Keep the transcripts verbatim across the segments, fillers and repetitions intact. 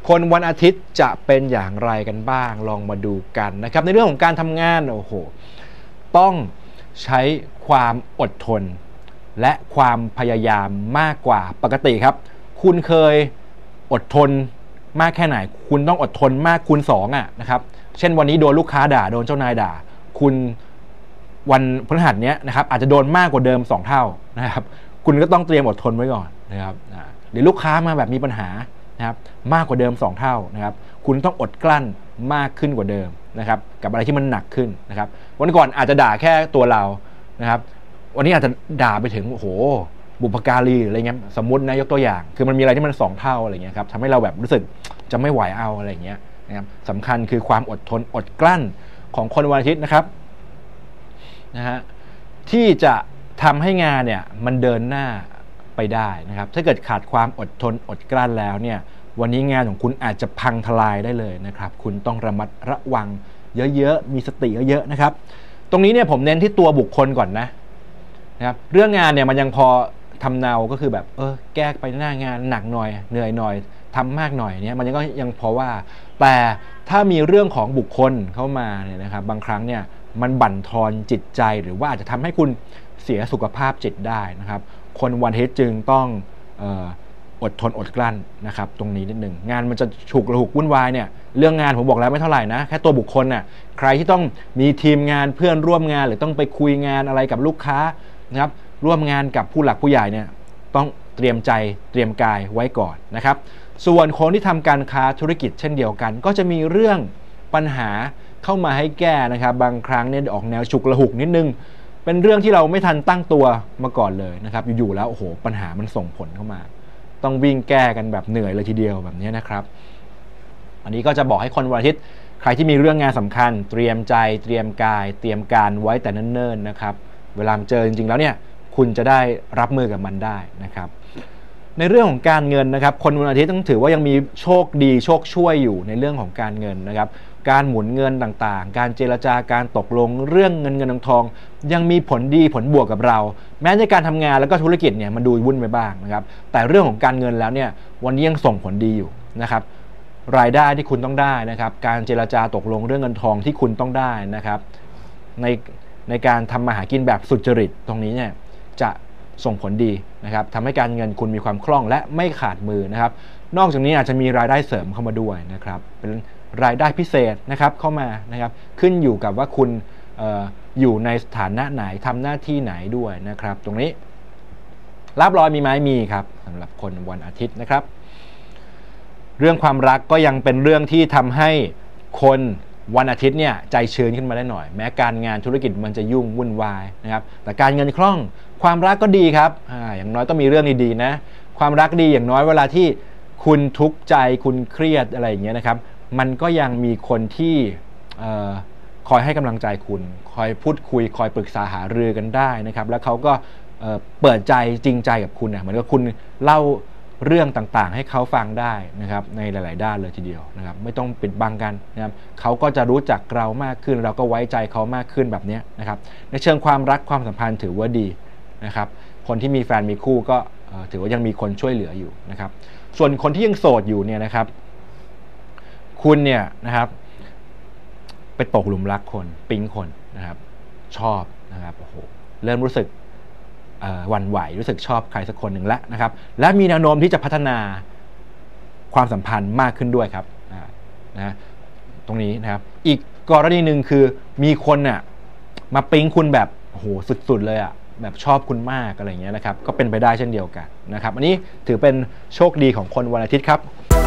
คนวันอาทิตย์จะเป็นอย่างไรกันบ้างลองมาดูกันนะครับในเรื่องของการทำงานโอ้โหต้องใช้ความอดทนและความพยายามมากกว่าปกติครับคุณเคยอดทนมากแค่ไหนคุณต้องอดทนมากคูณสองอ่ะนะครับเช่นวันนี้โดนลูกค้าด่าโดนเจ้านายด่าคุณวันพฤหัสเนี้ยนะครับอาจจะโดนมากกว่าเดิมสองเท่านะครับคุณก็ต้องเตรียมอดทนไว้ก่อนนะครับหรือลูกค้ามาแบบมีปัญหานะครับมากกว่าเดิมสองเท่านะครับคุณต้องอดกลั้นมากขึ้นกว่าเดิมนะครับกับอะไรที่มันหนักขึ้นนะครับวันก่อนอาจจะด่าแค่ตัวเรานะครับวันนี้อาจจะด่าไปถึงโอ้โหบุพการีอะไรเงี้ยสมมุตินะยกตัวอย่างคือมันมีอะไรที่มันสองเท่าอะไรเงี้ยครับทำให้เราแบบรู้สึกจะไม่ไหวเอาอะไรเงี้ยนะครับสำคัญคือความอดทนอดกลั้นของคนวันอาทิตย์นะครับนะฮะที่จะทำให้งานเนี่ยมันเดินหน้าไปได้นะครับถ้าเกิดขาดความอดทนอดกลั้นแล้วเนี่ยวันนี้งานของคุณอาจจะพังทลายได้เลยนะครับคุณต้องระมัดระวังเยอะๆมีสติเยอะๆนะครับตรงนี้เนี่ยผมเน้นที่ตัวบุคคลก่อนนะนะครับเรื่องงานเนี่ยมันยังพอทำเนาก็คือแบบเออแก้ไปหน้างานหนักหน่อยเหนื่อยหน่อยทำมากหน่อยเนี่ยมันยังก็ยังพอว่าแต่ถ้ามีเรื่องของบุคคลเข้ามาเนี่ยนะครับบางครั้งเนี่ยมันบั่นทอนจิตใจหรือว่าอาจจะทำให้คุณเสียสุขภาพจิตได้นะครับคนวันอาทิตย์จึงต้องเอ่ออดทนอดกลั้นนะครับตรงนี้นิดหนึ่งงานมันจะฉุกระหุกวุ่นวายเนี่ยเรื่องงานผมบอกแล้วไม่เท่าไหร่นะแค่ตัวบุคคลน่ะใครที่ต้องมีทีมงานเพื่อนร่วมงานหรือต้องไปคุยงานอะไรกับลูกค้านะครับร่วมงานกับผู้หลักผู้ใหญ่เนี่ยต้องเตรียมใจเตรียมกายไว้ก่อนนะครับส่วนคนที่ทำการค้าธุรกิจเช่นเดียวกันก็จะมีเรื่องปัญหาเข้ามาให้แก้นะครับบางครั้งเนี่ยออกแนวฉุกระหุกนิดนึงเป็นเรื่องที่เราไม่ทันตั้งตัวมาก่อนเลยนะครับอยู่ๆแล้วโอ้โหปัญหามันส่งผลเข้ามาต้องวิ่งแก้กันแบบเหนื่อยเลยทีเดียวแบบนี้นะครับอันนี้ก็จะบอกให้คนวันอาทิตย์ใครที่มีเรื่องงานสำคัญเตรียมใจเตรียมกายเตรียมการไว้แต่เนิ่นๆนะครับเวลาเจอจริงๆแล้วเนี่ยคุณจะได้รับมือกับมันได้นะครับในเรื่องของการเงินนะครับคนวันอาทิตย์ต้องถือว่ายังมีโชคดีโชคช่วยอยู่ในเรื่องของการเงินนะครับการหมุนเงินต่างๆการเจรจาการตกลงเรื่องเงินเงินทองทองยังมีผลดีผลบวกกับเราแม้ในการทำงานแล้วก็ธุรกิจเนี่ยมันดูวุ่นไปบ้างนะครับแต่เรื่องของการเงินแล้วเนี่ยวันนี้ยังส่งผลดีอยู่นะครับรายได้ที่คุณต้องได้นะครับการเจรจาตกลงเรื่องเงินทองที่คุณต้องได้นะครับในในการทำมาหากินแบบสุจริตตรงนี้เนี่ยจะส่งผลดีนะครับทำให้การเงินคุณมีความคล่องและไม่ขาดมือนะครับนอกจากนี้อาจจะมีรายได้เสริมเข้ามาด้วยนะครับเป็นรายได้พิเศษนะครับเข้ามานะครับขึ้นอยู่กับว่าคุณ อ, อ, อยู่ในสถานะไหนทำหน้าที่ไหนด้วยนะครับตรงนี้ลาภลอยมีไหมมีครับสำหรับคนวันอาทิตย์นะครับเรื่องความรักก็ยังเป็นเรื่องที่ทำให้คนวันอาทิตย์เนี่ยใจชื้นขึ้นมาได้หน่อยแม้การงานธุรกิจมันจะยุ่งวุ่นวายนะครับแต่การเงินคล่องความรักก็ดีครับ อ, อย่างน้อยต้องมีเรื่องดีๆนะความรักดีอย่างน้อยเวลาที่คุณทุกข์ใจคุณเครียดอะไรอย่างเงี้ยนะครับมันก็ยังมีคนที่คอยให้กำลังใจคุณคอยพูดคุยคอยปรึกษาหารือกันได้นะครับแล้วเขาก็เปิดใจจริงใจกับคุณนะเหมือนกับคุณเล่าเรื่องต่างๆให้เขาฟังได้นะครับในหลายๆด้านเลยทีเดียวนะครับไม่ต้องปิดบังกันนะครับเขาก็จะรู้จักเรามากขึ้นเราก็ไว้ใจเขามากขึ้นแบบนี้นะครับในเชิงความรักความสัมพันธ์ถือว่าดีนะครับคนที่มีแฟนมีคู่ก็ถือว่ายังมีคนช่วยเหลืออยู่นะครับส่วนคนที่ยังโสดอยู่เนี่ยนะครับคุณเนี่ยนะครับไปตกหลุมรักคนปิ๊งคนนะครับชอบนะครับโอ้โหเริ่มรู้สึกหวั่นไหวรู้สึกชอบใครสักคนหนึ่งแล้วนะครับและมีแนวโน้มที่จะพัฒนาความสัมพันธ์มากขึ้นด้วยครับนะตรงนี้นะครับอีกกรณีหนึ่งคือมีคนน่ะมาปิ๊งคุณแบบโอ้โหสุดๆเลยอ่ะแบบชอบคุณมากอะไรอย่างเงี้ยนะครับก็เป็นไปได้เช่นเดียวกันนะครับอันนี้ถือเป็นโชคดีของคนวันอาทิตย์ครับ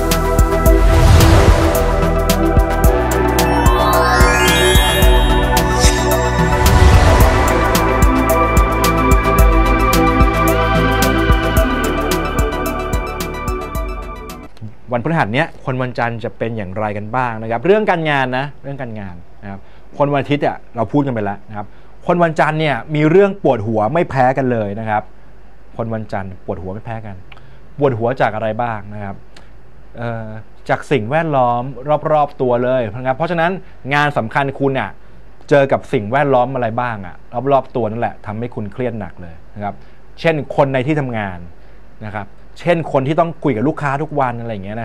วันพฤหัสเนี้ยคนวันจันทร์จะเป็นอย่างไรกันบ้างนะครับเรื่องการงานนะเรื่องการงานนะครับคนวันอาทิตย์อ่ะเราพูดกันไปแล้วนะครับคนวันจันทร์เนี่ยมีเรื่องปวดหัวไม่แพ้กันเลยนะครับคนวันจันทร์ปวดหัวไม่แพ้กันปวดหัวจากอะไรบ้างนะครับจากสิ่งแวดล้อมรอบๆตัวเลยนะครับเพราะฉะนั้นงานสำคัญคุณอ่ะเจอกับสิ่งแวดล้อมอะไรบ้างอ่ะรอบๆตัวนั่นแหละทำให้คุณเครียดหนักเลยนะครับเช่นคนในที่ทำงานนะครับเช่นคนที่ต้องคุยกับลูกค้าทุกวันอะไรอย่างเงี้ยนะครับ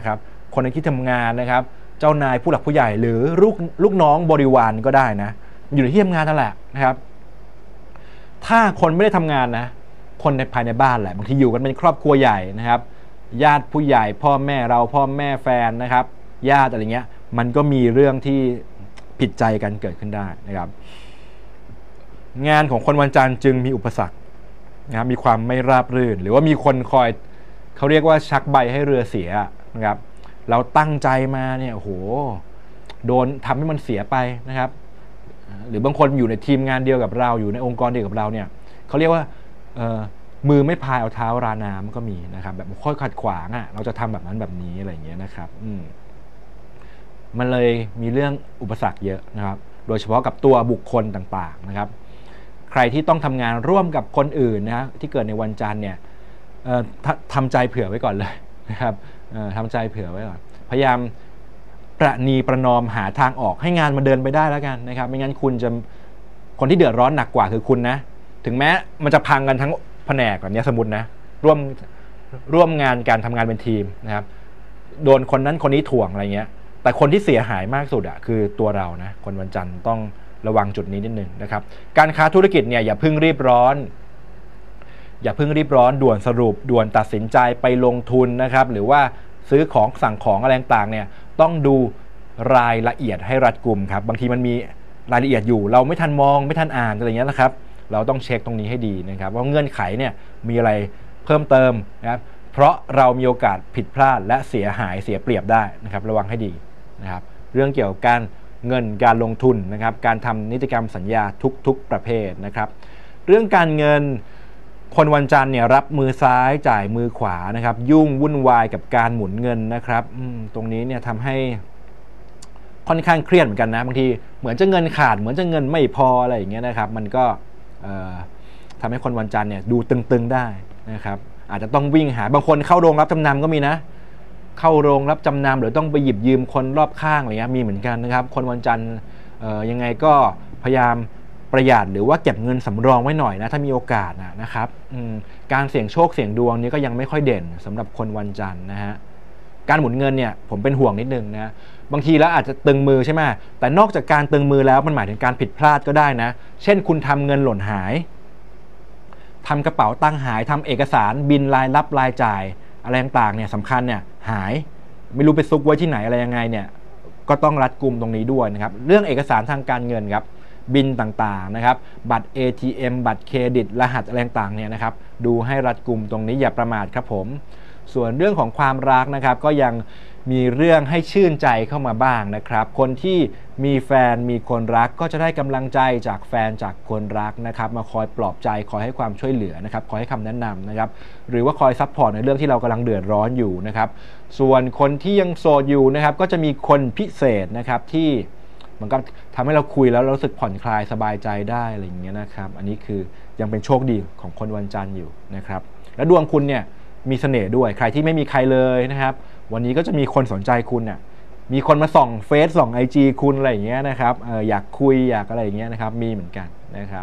คนในที่ทำงานนะครับเจ้านายผู้หลักผู้ใหญ่หรือลูกลูกน้องบริวารก็ได้นะอยู่ในที่ทำงานนั่นแหละนะครับถ้าคนไม่ได้ทำงานนะคนในภายในบ้านแหละบางทีอยู่กันเป็นครอบครัวใหญ่นะครับญาติผู้ใหญ่พ่อแม่เราพ่อแม่แฟนนะครับญาติอะไรเงี้ยมันก็มีเรื่องที่ผิดใจกันเกิดขึ้นได้นะครับงานของคนวันจันทร์จึงมีอุปสรรคนะครับมีความไม่ราบรื่นหรือว่ามีคนคอยเขาเรียกว่าชักใบให้เรือเสียนะครับเราตั้งใจมาเนี่ยโอ้โหโดนทำให้มันเสียไปนะครับหรือบางคนอยู่ในทีมงานเดียวกับเราอยู่ในองค์กรเดียวกับเราเนี่ยเขาเรียกว่ามือไม่พายเอาเท้าราน้ำก็มีนะครับแบบค่อยขัดขวางอ่ะเราจะทำแบบนั้นแบบนี้อะไรอย่างเงี้ยนะครับอืมมันเลยมีเรื่องอุปสรรคเยอะนะครับโดยเฉพาะกับตัวบุคคลต่างๆนะครับใครที่ต้องทำงานร่วมกับคนอื่นนะที่เกิดในวันจันทร์เนี่ยทำใจเผื่อไว้ก่อนเลยนะครับทำใจเผื่อไว้ก่อนพยายามประนีประนอมหาทางออกให้งานมันเดินไปได้แล้วกันนะครับไม่งั้นคุณจะคนที่เดือดร้อนหนักกว่าคือคุณนะถึงแม้มันจะพังกันทั้งแผนกแบบนี้สมมุตินะร่วมร่วมงานการทำงานเป็นทีมนะครับโดนคนนั้นคนนี้ถ่วงอะไรเงี้ยแต่คนที่เสียหายมากสุดอะคือตัวเรานะคนวันจันทร์ต้องระวังจุดนี้นิดนึงนะครับการค้าธุรกิจเนี่ยอย่าเพิ่งรีบร้อนอย่าเพิ่งรีบร้อนด่วนสรุปด่วนตัดสินใจไปลงทุนนะครับหรือว่าซื้อของสั่งของอะไรต่างๆเนี่ยต้องดูรายละเอียดให้รัดกุมครับบางทีมันมีรายละเอียดอยู่เราไม่ทันมองไม่ทันอ่านอะไรเงี้ยนะครับเราต้องเช็คตรงนี้ให้ดีนะครับว่าเงื่อนไขเนี่ยมีอะไรเพิ่มเติมนะครับเพราะเรามีโอกาสผิดพลาดและเสียหายเสียเปรียบได้นะครับระวังให้ดีนะครับเรื่องเกี่ยวกับการเงินการลงทุนนะครับการทำนิติกรรมสัญญาทุกๆประเภทนะครับเรื่องการเงินคนวันจันทร์เนี่ยรับมือซ้ายจ่ายมือขวานะครับยุ่งวุ่นวายกับการหมุนเงินนะครับตรงนี้เนี่ยทำให้ค่อนข้างเครียดเหมือนกันนะบางทีเหมือนจะเงินขาดเหมือนจะเงินไม่พออะไรอย่างเงี้ยนะครับมันก็ทำให้คนวันจันทร์เนี่ยดูตึงๆได้นะครับอาจจะต้องวิ่งหาบางคนเข้าโรงรับจำนำก็มีนะเข้าโรงรับจำนำหรือต้องไปหยิบยืมคนรอบข้างอะไรเงี้ยมีเหมือนกันนะครับคนวันจันทร์ยังไงก็พยายามประหยัดหรือว่าเก็บเงินสำรองไว้หน่อยนะถ้ามีโอกาสนะนะครับการเสี่ยงโชคเสี่ยงดวงนี้ก็ยังไม่ค่อยเด่นสำหรับคนวันจันทร์นะฮะการหมุนเงินเนี่ยผมเป็นห่วงนิดนึงนะบางทีแล้วอาจจะตึงมือใช่ไหมแต่นอกจากการตึงมือแล้วมันหมายถึงการผิดพลาดก็ได้นะเช่นคุณทำเงินหล่นหายทำกระเป๋าตังค์หายทำเอกสารบินรายรับรายจ่ายอะไรต่างๆเนี่ยสำคัญเนี่ยหายไม่รู้ไปซุกไว้ที่ไหนอะไรยังไงเนี่ยก็ต้องรัดกุมตรงนี้ด้วยนะครับเรื่องเอกสารทางการเงินครับบินต่างๆนะครับบัตร เอ ที เอ็ม บัตรเครดิตรหัสอะไรต่างๆเนี่ยนะครับดูให้รัดกุมตรงนี้อย่าประมาทครับผมส่วนเรื่องของความรักนะครับก็ยังมีเรื่องให้ชื่นใจเข้ามาบ้างนะครับคนที่มีแฟนมีคนรักก็จะได้กำลังใจจากแฟนจากคนรักนะครับมาคอยปลอบใจคอยให้ความช่วยเหลือนะครับคอยให้คำแนะนำนะครับหรือว่าคอยซัพพอร์ตในเรื่องที่เรากำลังเดือดร้อนอยู่นะครับส่วนคนที่ยังโสดอยู่นะครับก็จะมีคนพิเศษนะครับที่มันก็ทำให้เราคุยแล้วเรารู้สึกผ่อนคลายสบายใจได้อะไรอย่างเงี้ยนะครับอันนี้คือยังเป็นโชคดีของคนวันจันทร์อยู่นะครับและดวงคุณเนี่ยมีเสน่ห์ด้วยใครที่ไม่มีใครเลยนะครับวันนี้ก็จะมีคนสนใจคุณเนี่ยมีคนมาส่องเฟซส่องไอจีคุณอะไรอย่างเงี้ยนะครับเอออยากคุยอยากอะไรอย่างเงี้ยนะครับมีเหมือนกันนะครับ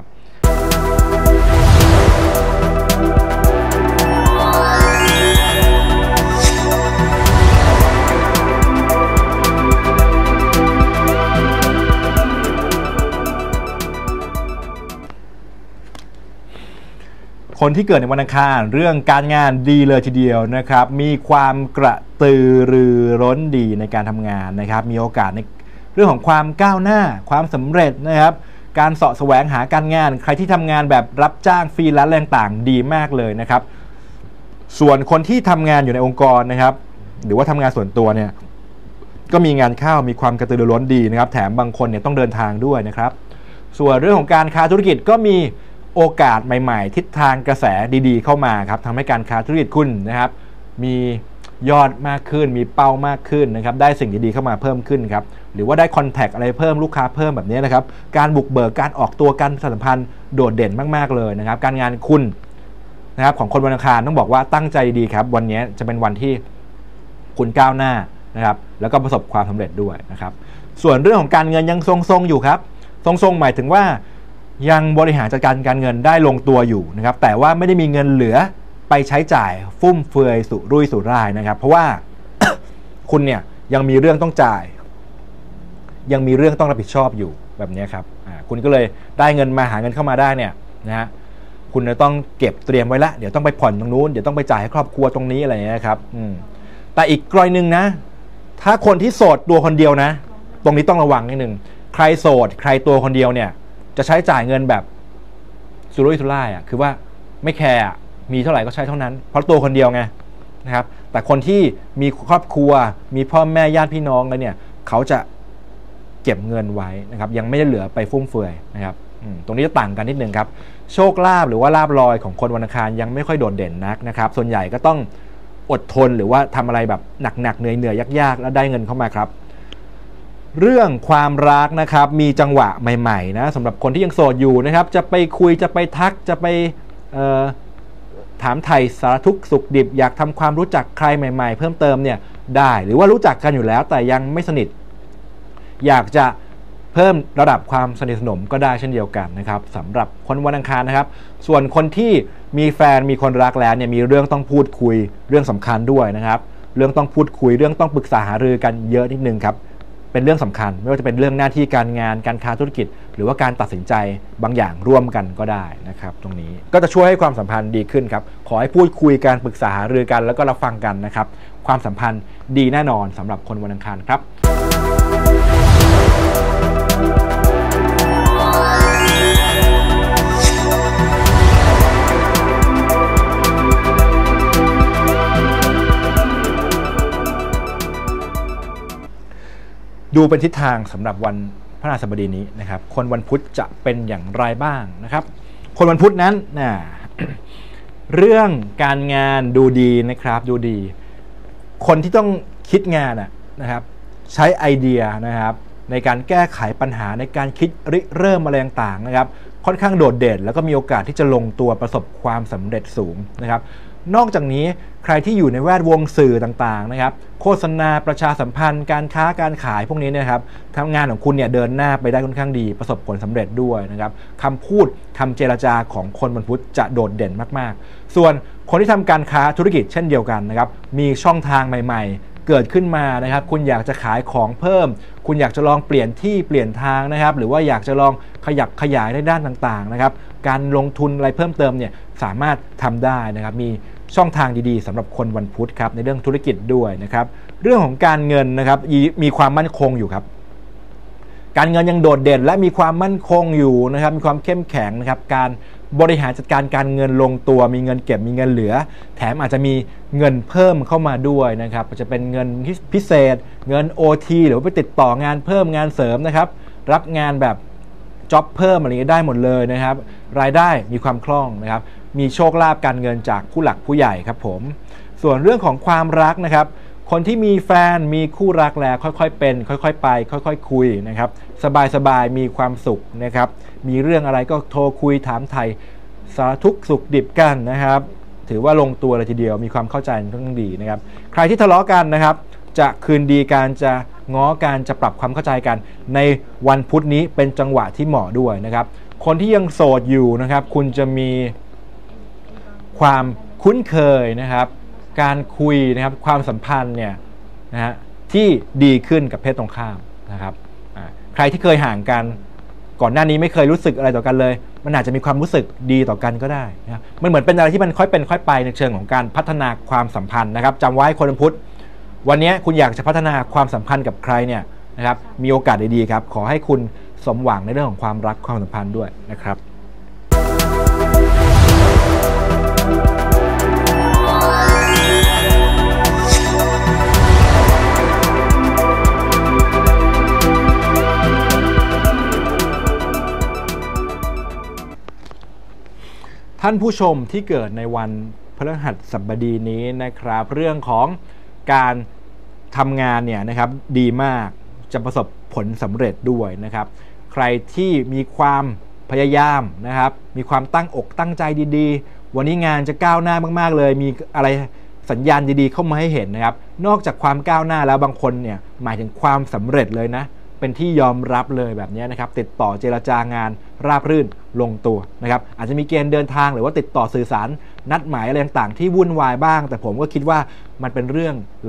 คนที่เกิดในวันอังคารเรื่องการงานดีเลยทีเดียวนะครับมีความกระตือรือร้นดีในการทำงานนะครับมีโอกาสในเรื่องของความก้าวหน้าความสำเร็จนะครับการเสาะแสวงหาการงานใครที่ทำงานแบบรับจ้างฟรีแลนซ์ต่างๆดีมากเลยนะครับส่วนคนที่ทำงานอยู่ในองค์กรนะครับหรือว่าทำงานส่วนตัวเนี่ยก็มีงานเข้ามีความกระตือรือร้นดีนะครับแถมบางคนเนี่ยต้องเดินทางด้วยนะครับส่วนเรื่องของการค้าธุรกิจก็มีโอกาสใหม่ๆทิศทางกระแสดีๆเข้ามาครับทำให้การค้าธุรกิจคุณนะครับมียอดมากขึ้นมีเป้ามากขึ้นนะครับได้สิ่งดีๆเข้ามาเพิ่มขึ้นครับหรือว่าได้คอนแทคอะไรเพิ่มลูกค้าเพิ่มแบบนี้นะครับการบุกเบิกการออกตัวการประชาสัมพันธ์โดดเด่นมากๆเลยนะครับการงานคุณนะครับของคนวันอังคารต้องบอกว่าตั้งใจดีครับวันนี้จะเป็นวันที่คุณก้าวหน้านะครับแล้วก็ประสบความสำเร็จด้วยนะครับส่วนเรื่องของการเงินยังทรงๆอยู่ครับทรงๆหมายถึงว่ายังบริหารจัดการการเงินได้ลงตัวอยู่นะครับแต่ว่าไม่ได้มีเงินเหลือไปใช้จ่ายฟุ่มเฟือยสุรุ่ยสุร่ายนะครับเพราะว่าคุณเนี่ยยังมีเรื่องต้องจ่ายยังมีเรื่องต้องรับผิดชอบอยู่แบบนี้ครับคุณก็เลยได้เงินมาหาเงินเข้ามาได้เนี่ยนะฮะคุณจะต้องเก็บเตรียมไว้ละเดี๋ยวต้องไปผ่อนตรงนู้นเดี๋ยวต้องไปจ่ายให้ครอบครัวตรงนี้อะไรอย่างเงี้ยครับแต่อีกกรณีหนึ่งนะถ้าคนที่โสดตัวคนเดียวนะตรงนี้ต้องระวังนิดนึงใครโสดใครตัวคนเดียวเนี่ยจะใช้จ่ายเงินแบบสุรุ่ยสุร่ายอ่ะคือว่าไม่แคร์มีเท่าไหร่ก็ใช้เท่านั้นเพราะตัวคนเดียวไงนะครับแต่คนที่มีครอบครัวมีพ่อแม่ญาติพี่น้องแล้วเนี่ยเขาจะเก็บเงินไว้นะครับยังไม่ได้เหลือไปฟุ่มเฟือยนะครับตรงนี้จะต่างกันนิดนึงครับโชคลาภหรือว่าลาภลอยของคนวันอังคารยังไม่ค่อยโดดเด่นนักนะครับส่วนใหญ่ก็ต้องอดทนหรือว่าทำอะไรแบบหนักๆเหนื่อยๆยากๆแล้วได้เงินเข้ามาครับเรื่องความรักนะครับมีจังหวะใหม่ๆนะสำหรับคนที่ยังโสดอยู่นะครับจะไปคุยจะไปทักจะไปถามไถ่สารทุกข์สุขดิบอยากทำความรู้จักใครใหม่ๆเพิ่มเติมเนี่ยได้หรือว่ารู้จักกันอยู่แล้วแต่ยังไม่สนิทอยากจะเพิ่มระดับความสนิทสนมก็ได้เช่นเดียวกันนะครับสำหรับคนวันอังคารนะครับส่วนคนที่มีแฟนมีคนรักแล้วเนี่ยมีเรื่องต้องพูดคุยเรื่องสำคัญด้วยนะครับเรื่องต้องพูดคุยเรื่องต้องปรึกษาหารือกันเยอะนิดนึงครับเป็นเรื่องสำคัญไม่ว่าจะเป็นเรื่องหน้าที่การงานการค้าธุรกิจหรือว่าการตัดสินใจบางอย่างร่วมกันก็ได้นะครับตรงนี้ก็จะช่วยให้ความสัมพันธ์ดีขึ้นครับขอให้พูดคุยกันปรึกษาหารือกันแล้วก็รับฟังกันนะครับความสัมพันธ์ดีแน่นอนสำหรับคนวันอังคารครับดูเป็นทิศทางสำหรับวันพฤหัสบดีนี้นะครับคนวันพุธจะเป็นอย่างไรบ้างนะครับคนวันพุธนั้นนะเรื่องการงานดูดีนะครับดูดีคนที่ต้องคิดงานนะครับใช้ไอเดียนะครับในการแก้ไขปัญหาในการคิดริเริ่มอะไรต่างๆนะครับค่อนข้างโดดเด่นแล้วก็มีโอกาสที่จะลงตัวประสบความสำเร็จสูงนะครับนอกจากนี้ใครที่อยู่ในแวดวงสื่อต่างๆนะครับโฆษณาประชาสัมพันธ์การค้าการขายพวกนี้นะครับทำงานของคุณเนี่ยเดินหน้าไปได้ค่อนข้างดีประสบผลสำเร็จด้วยนะครับคำพูดคำเจรจาของคนวันพุธจะโดดเด่นมากๆส่วนคนที่ทำการค้าธุรกิจเช่นเดียวกันนะครับมีช่องทางใหม่ๆเกิดขึ้นมานะครับคุณอยากจะขายของเพิ่มคุณอยากจะลองเปลี่ยนที่เปลี่ยนทางนะครับหรือว่าอยากจะลองขยับขยายในด้านต่างๆนะครับการลงทุนอะไรเพิ่มเติมเนี่ยสามารถทำได้นะครับมีช่องทางดีๆสำหรับคนวันพุธครับในเรื่องธุรกิจด้วยนะครับเรื่องของการเงินนะครับมีความมั่นคงอยู่ครับการเงินยังโดดเด่นและมีความมั่นคงอยู่นะครับมีความเข้มแข็งนะครับการบริหารจัดการการเงินลงตัวมีเงินเก็บมีเงินเหลือแถมอาจจะมีเงินเพิ่มเข้ามาด้วยนะครับจะเป็นเงินพิเศษเงิน โอ ที หรือว่าไปติดต่องานเพิ่มงานเสริมนะครับรับงานแบบจ็อบเพิ่มอะไรได้หมดเลยนะครับรายได้มีความคล่องนะครับมีโชคลาภการเงินจากผู้หลักผู้ใหญ่ครับผมส่วนเรื่องของความรักนะครับคนที่มีแฟนมีคู่รักแล้วค่อยๆเป็นค่อยๆไปค่อยๆคุยนะครับสบายๆมีความสุขนะครับมีเรื่องอะไรก็โทรคุยถามไทยสารทุกข์สุขดิบกันนะครับถือว่าลงตัวเลยทีเดียวมีความเข้าใจค่อนข้างดีนะครับใครที่ทะเลาะกันนะครับจะคืนดีการจะง้อการจะปรับความเข้าใจกันในวันพุธนี้เป็นจังหวะที่เหมาะด้วยนะครับคนที่ยังโสดอยู่นะครับคุณจะมีความคุ้นเคยนะครับการคุยนะครับความสัมพันธ์เนี่ยนะฮะที่ดีขึ้นกับเพศตรงข้ามนะครับใครที่เคยห่างกันก่อนหน้านี้ไม่เคยรู้สึกอะไรต่อกันเลยมันอาจจะมีความรู้สึกดีต่อกันก็ได้นะมันเหมือนเป็นอะไรที่มันค่อยเป็นค่อยไปในเชิงของการพัฒนาความสัมพันธ์นะครับจำไว้คนวันพุธวันนี้คุณอยากจะพัฒนาความสัมพันธ์กับใครเนี่ยนะครับมีโอกาสดีๆครับขอให้คุณสมหวังในเรื่องของความรักความสัมพันธ์ด้วยนะครับท่านผู้ชมที่เกิดในวันพฤหัสบดีนี้นะครับเรื่องของการทำงานเนี่ยนะครับดีมากจะประสบผลสำเร็จด้วยนะครับใครที่มีความพยายามนะครับมีความตั้งอกตั้งใจดีๆวันนี้งานจะก้าวหน้ามากๆเลยมีอะไรสัญญาณดีๆเข้ามาให้เห็นนะครับนอกจากความก้าวหน้าแล้วบางคนเนี่ยหมายถึงความสำเร็จเลยนะเป็นที่ยอมรับเลยแบบนี้นะครับติดต่อเจรจางานราบรื่นลงตัวนะครับอาจจะมีเกณฑ์เดินทางหรือว่าติดต่อสื่อสารนัดหมายอะไรต่างๆที่วุ่นวายบ้างแต่ผมก็คิดว่ามันเป็นเรื่องเล็ก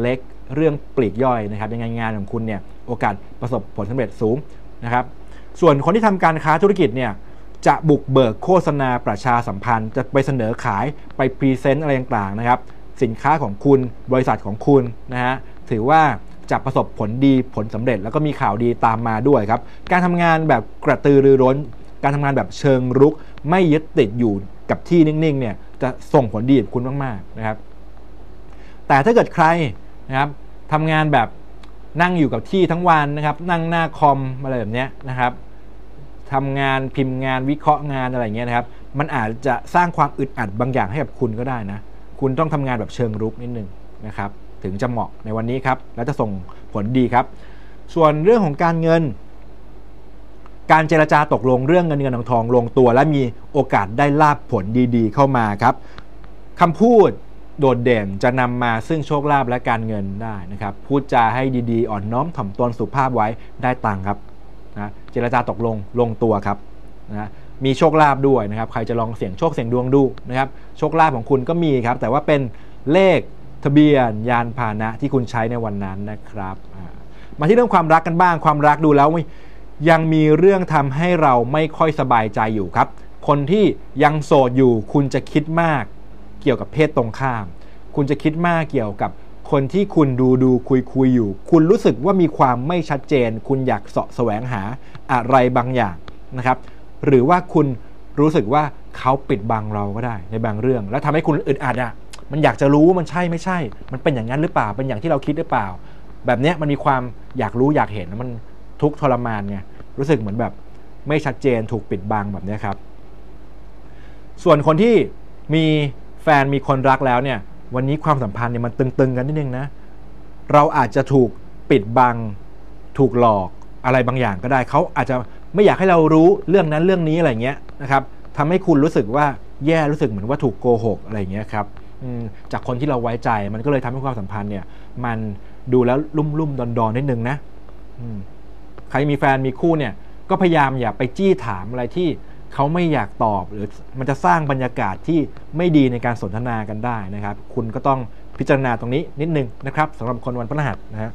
เรื่องปลีกย่อยนะครับยังไงงานของคุณเนี่ยโอกาสประสบผลสำเร็จสูงนะครับส่วนคนที่ทำการค้าธุรกิจเนี่ยจะบุกเบิกโฆษณาประชาสัมพันธ์จะไปเสนอขายไปพรีเซนต์อะไรต่างๆนะครับสินค้าของคุณบริษัทของคุณนะฮะถือว่าจะประสบผลดีผลสำเร็จแล้วก็มีข่าวดีตามมาด้วยครับการทำงานแบบกระตือรือร้นการทำงานแบบเชิงรุกไม่ยึดติดอยู่กับที่นิ่งๆเนี่ยจะส่งผลดีกับคุณมากๆนะครับแต่ถ้าเกิดใครนะครับทำงานแบบนั่งอยู่กับที่ทั้งวันนะครับนั่งหน้าคอมอะไรแบบนี้นะครับทำงานพิมพ์งานวิเคราะห์งานอะไรเงี้ยนะครับมันอาจจะสร้างความอึดอัดบางอย่างให้กับคุณก็ได้นะคุณต้องทำงานแบบเชิงรุกนิดนึงนะครับถึงจะเหมาะในวันนี้ครับและจะส่งผลดีครับส่วนเรื่องของการเงินการเจรจาตกลงเรื่องเงินเงินทองทองลงตัวและมีโอกาสได้ลาภผลดีๆเข้ามาครับคำพูดโดดเด่นจะนำมาซึ่งโชคลาภและการเงินได้นะครับพูดจาให้ดีๆอ่อนน้อมถ่อมตนสุภาพไว้ได้ตังค์ครับนะเจรจาตกลงลงตัวครับนะมีโชคลาภด้วยนะครับใครจะลองเสี่ยงโชคเสี่ยงดวงดูนะครับโชคลาภของคุณก็มีครับแต่ว่าเป็นเลขทะเบียนยานพาหนะที่คุณใช้ในวันนั้นนะครับมาที่เรื่องความรักกันบ้างความรักดูแล้วยังมีเรื่องทำให้เราไม่ค่อยสบายใจอยู่ครับคนที่ยังโสดอยู่คุณจะคิดมากเกี่ยวกับเพศตรงข้ามคุณจะคิดมากเกี่ยวกับคนที่คุณดูดูคุยคุยอยู่คุณรู้สึกว่ามีความไม่ชัดเจนคุณอยากเสาะแสวงหาอะไรบางอย่างนะครับหรือว่าคุณรู้สึกว่าเขาปิดบังเราก็ได้ในบางเรื่องแล้วทำให้คุณอึดอัดอ่ะมันอยากจะรู้มันใช่ไม่ใช่มันเป็นอย่างนั้นหรือเปล่าเป็นอย่างที่เราคิดหรือเปล่าแบบนี้มันมีความอยากรู้อยากเห็นมันทุกข์ทรมานไงรู้สึกเหมือนแบบไม่ชัดเจนถูกปิดบังแบบนี้ครับส่วนคนที่มีแฟนมีคนรักแล้วเนี่ยวันนี้ความสัมพันธ์เนี่ยมันตึงๆกันนิดนึงนะเราอาจจะถูกปิดบังถูกหลอกอะไรบางอย่างก็ได้เขาอาจจะไม่อยากให้เรารู้เรื่องนั้นเรื่องนี้อะไรเงี้ยนะครับทำให้คุณรู้สึกว่าแย่รู้สึกเหมือนว่าถูกโกหกอะไรเงี้ยครับจากคนที่เราไว้ใจมันก็เลยทำให้ความสัมพันธ์เนี่ยมันดูแล้วลุ่มๆดอนๆนิดนึงนะใครมีแฟนมีคู่เนี่ยก็พยายามอย่าไปจี้ถามอะไรที่เขาไม่อยากตอบหรือมันจะสร้างบรรยากาศที่ไม่ดีในการสนทนากันได้นะครับคุณก็ต้องพิจารณาตรงนี้นิดนึงนะครับสำหรับคนวันพฤหัสนะฮะ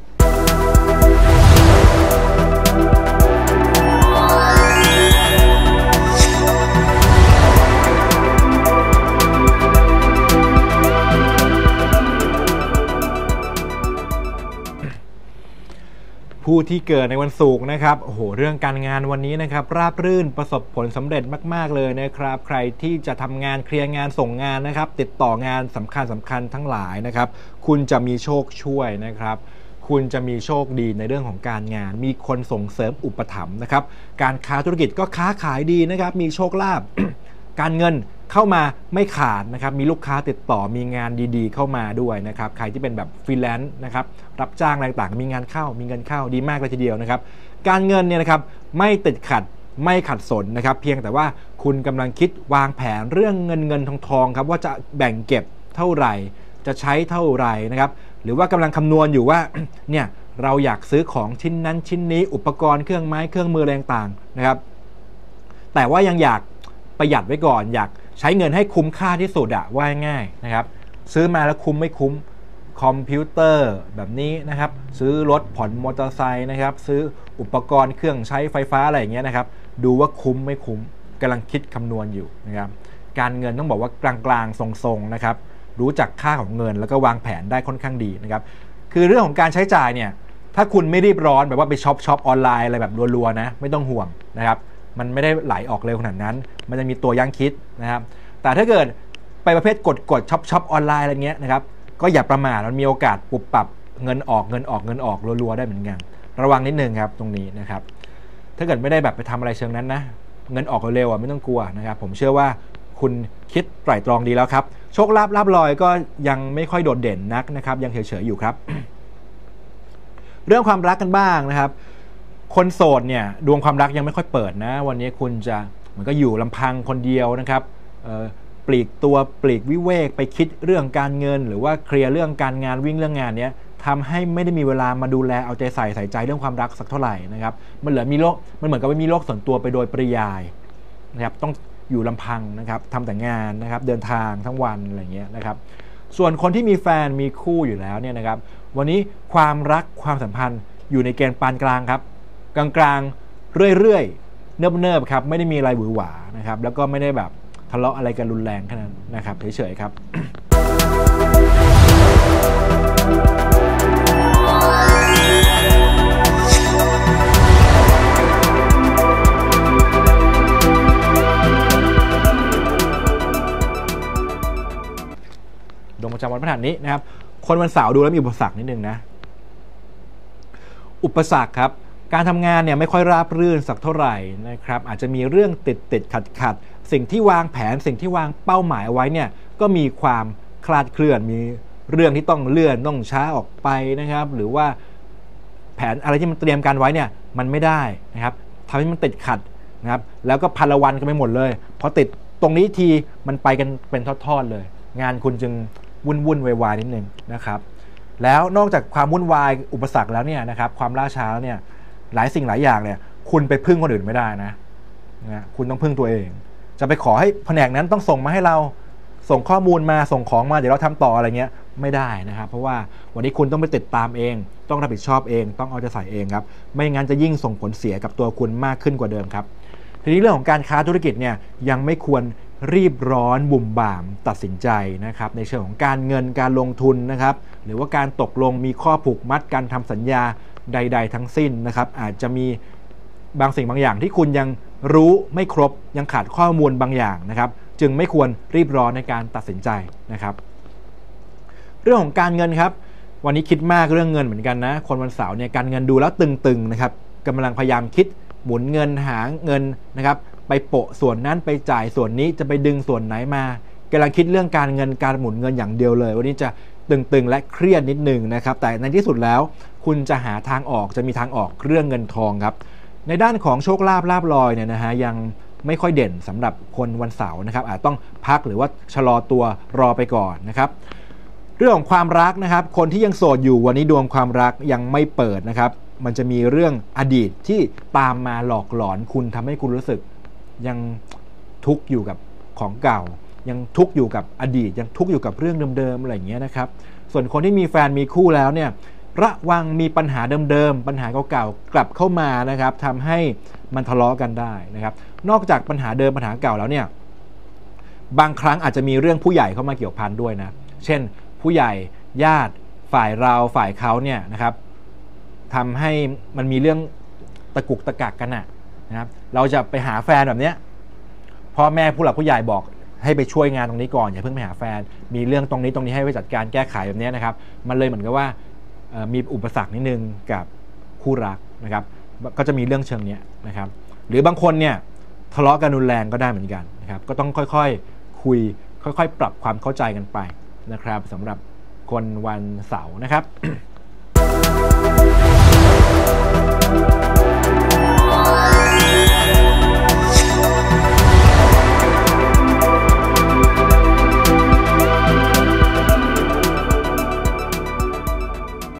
ผู้ที่เกิดในวันศุกร์นะครับโอ้โหเรื่องการงานวันนี้นะครับราบรื่นประสบผลสำเร็จมากๆเลยนะครับใครที่จะทำงานเคลียร์งานส่งงานนะครับติดต่องานสำคัญสำคัญทั้งหลายนะครับคุณจะมีโชคช่วยนะครับคุณจะมีโชคดีในเรื่องของการงานมีคนส่งเสริมอุปถัมภ์นะครับการค้าธุรกิจก็ค้าขายดีนะครับมีโชคลาภ การเงินเข้ามาไม่ขาดนะครับมีลูกค้าติดต่อมีงานดีๆเข้ามาด้วยนะครับใครที่เป็นแบบฟรีแลนซ์นะครับรับจ้างอะไรต่างมีงานเข้ามีเงินเข้าดีมากเลยทีเดียวนะครับการเงินเนี่ยนะครับไม่ติดขัดไม่ขัดสนนะครับเพียงแต่ว่าคุณกำลังคิดวางแผนเรื่องเงินเงินทองทองครับว่าจะแบ่งเก็บเท่าไหร่จะใช้เท่าไหร่นะครับหรือว่ากำลังคำนวณอยู่ว่า เนี่ยเราอยากซื้อของชิ้นนั้นชิ้นนี้อุปกรณ์เครื่องไม้เครื่องมืออะไรต่างๆนะครับแต่ว่ายังอยากประหยัดไว้ก่อนอยากใช้เงินให้คุ้มค่าที่สุดอะว่าง่ายนะครับซื้อมาแล้วคุ้มไม่คุ้มคอมพิวเตอร์แบบนี้นะครับซื้อรถผ่อนมอเตอร์ไซค์นะครับซื้ออุปกรณ์เครื่องใช้ไฟฟ้าอะไรอย่างเงี้ยนะครับดูว่าคุ้มไม่คุ้มกำลังคิดคำนวณอยู่นะครับการเงินต้องบอกว่ากลางๆทรงๆนะครับรู้จักค่าของเงินแล้วก็วางแผนได้ค่อนข้างดีนะครับคือเรื่องของการใช้จ่ายเนี่ยถ้าคุณไม่รีบร้อนแบบว่าไปช็อปช็อปออนไลน์อะไรแบบรัวๆนะไม่ต้องห่วงนะครับมันไม่ได้ไหลออกเร็วขนาดนั้นมันจะมีตัวยั้งคิดนะครับแต่ถ้าเกิดไปประเภทกดกดช็อปช็อปออนไลน์อะไรเงี้ยนะครับก็อย่าประมาทมันมีโอกาสปุบปับเงินออกเงินออกเงินออกรัวๆได้เหมือนกันระวังนิดนึงครับตรงนี้นะครับถ้าเกิดไม่ได้แบบไปทำอะไรเชิงนั้นนะเงินออกเร็วๆอ่ะไม่ต้องกลัวนะครับผมเชื่อว่าคุณคิดไตร่ตรองดีแล้วครับโชคลาภลาภลอยก็ยังไม่ค่อยโดดเด่นนักนะครับยังเฉยๆอยู่ครับ เรื่องความรักกันบ้างนะครับคนโสดเนี่ยดวงความรักยังไม่ค่อยเปิดนะวันนี้คุณจะเหมือนก็อยู่ลำพังคนเดียวนะครับปลีกตัวปลีกวิเวกไปคิดเรื่องการเงินหรือว่าเคลียร์เรื่องการงานวิ่งเรื่องงานเนี้ยทำให้ไม่ได้มีเวลามาดูแลเอาใจใส่ใส่ใจเรื่องความรักสักเท่าไหร่นะครับมันเหลือมีโลกมันเหมือนกับว่ามีโลกส่วนตัวไปโดยปริยายนะครับต้องอยู่ลำพังนะครับทำแต่งานนะครับเดินทางทั้งวันอะไรเงี้ยนะครับส่วนคนที่มีแฟนมีคู่อยู่แล้วเนี่ยนะครับวันนี้ความรักความสัมพันธ์อยู่ในเกณฑ์ปานกลางครับกลางๆเรื่อยๆเนิบๆครับไม่ได้มีอะไรหวือหวานะครับแล้วก็ไม่ได้แบบทะเลาะอะไรกันรุนแรงแค่นั้นนะครับเฉยๆครับดวงประจำวันพฤหัสนี้นะครับคนวันเสาร์ดูแล้วมีอุปสรรคนิดนึงนะอุปสรรคครับการทำงานเนี่ยไม่ค่อยราบรื่นสักเท่าไหร่นะครับอาจจะมีเรื่องติดติดขัดขัดสิ่งที่วางแผนสิ่งที่วางเป้าหมายเอาไว้เนี่ยก็มีความคลาดเคลื่อนมีเรื่องที่ต้องเลื่อนต้องช้าออกไปนะครับหรือว่าแผนอะไรที่มันเตรียมการไว้เนี่ยมันไม่ได้นะครับทำให้มันติดขัดนะครับแล้วก็พันละวันกันไปหมดเลยพอติดตรงนี้ทีมันไปกันเป็นทอดๆเลยงานคุณจึงวุ่นวุ่นวายๆนิดนึงนะครับแล้วนอกจากความวุ่นวายอุปสรรคแล้วเนี่ยนะครับความล่าช้าเนี่ยหลายสิ่งหลายอย่างเนี่ยคุณไปพึ่งคนอื่นไม่ได้นะนะคุณต้องพึ่งตัวเองจะไปขอให้แผนกนั้นต้องส่งมาให้เราส่งข้อมูลมาส่งของมาเดี๋ยวเราทำต่ออะไรเงี้ยไม่ได้นะครับเพราะว่าวันนี้คุณต้องไปติดตามเองต้องรับผิดชอบเองต้องเอาใจใส่เองครับไม่งั้นจะยิ่งส่งผลเสียกับตัวคุณมากขึ้นกว่าเดิมครับทีนี้เรื่องของการค้าธุรกิจเนี่ยยังไม่ควรรีบร้อนบุ่มบ่ามตัดสินใจนะครับในเชิงของการเงินการลงทุนนะครับหรือว่าการตกลงมีข้อผูกมัดการทำสัญญาใดๆทั้งสิ้นนะครับอาจจะมีบางสิ่งบางอย่างที่คุณยังรู้ไม่ครบยังขาดข้อมูลบางอย่างนะครับจึงไม่ควรรีบร้อนในการตัดสินใจนะครับเรื่องของการเงินครับวันนี้คิดมากเรื่องเงินเหมือนกันนะคนวันเสาร์เนี่ยการเงินดูแล้วตึงๆนะครับกำลังพยายามคิดหมุนเงินหาเงินนะครับไปโปะส่วนนั้นไปจ่ายส่วนนี้จะไปดึงส่วนไหนมากำลังคิดเรื่องการเงินการหมุนเงินอย่างเดียวเลยวันนี้จะตึงๆและเครียดนิดนึงนะครับแต่ในที่สุดแล้วคุณจะหาทางออกจะมีทางออกเรื่องเงินทองครับในด้านของโชคลาภลาภลอยเนี่ยนะฮะยังไม่ค่อยเด่นสำหรับคนวันเสาร์นะครับอาจต้องพักหรือว่าชะลอตัวรอไปก่อนนะครับเรื่องของความรักนะครับคนที่ยังโสดอยู่วันนี้ดวงความรักยังไม่เปิดนะครับมันจะมีเรื่องอดีตที่ตามมาหลอกหลอนคุณทำให้คุณรู้สึกยังทุกข์อยู่กับของเก่ายังทุกข์อยู่กับอดีตยังทุกข์อยู่กับเรื่องเดิมๆอะไรอย่างเงี้ยนะครับส่วนคนที่มีแฟนมีคู่แล้วเนี่ยระวังมีปัญหาเดิมๆปัญหาเก่าๆกลับเข้ามานะครับทำให้มันทะเลาะกันได้นะครับนอกจากปัญหาเดิมปัญหาเก่าแล้วเนี่ยบางครั้งอาจจะมีเรื่องผู้ใหญ่เข้ามาเกี่ยวพันด้วยนะเช่นผู้ใหญ่ญาติฝ่ายเราฝ่ายเขาเนี่ยนะครับทำให้มันมีเรื่องตะกุกตะกักกันนะนะครับเราจะไปหาแฟนแบบเนี้ยพ่อแม่ผู้หลักผู้ใหญ่บอกให้ไปช่วยงานตรงนี้ก่อนอย่าเพิ่งไปหาแฟนมีเรื่องตรงนี้ตรงนี้ให้ไปจัดการแก้ไขแบบนี้นะครับมันเลยเหมือนกับว่ามีอุปสรรคนิดนึงกับคู่รักนะครับก็จะมีเรื่องเชิงนี้นะครับหรือบางคนเนี่ยทะเลาะกันรุนแรงก็ได้เหมือนกันนะครับก็ต้องค่อยๆ ค, คุยค่อยๆปรับความเข้าใจกันไปนะครับสำหรับคนวันเสาร์นะครับ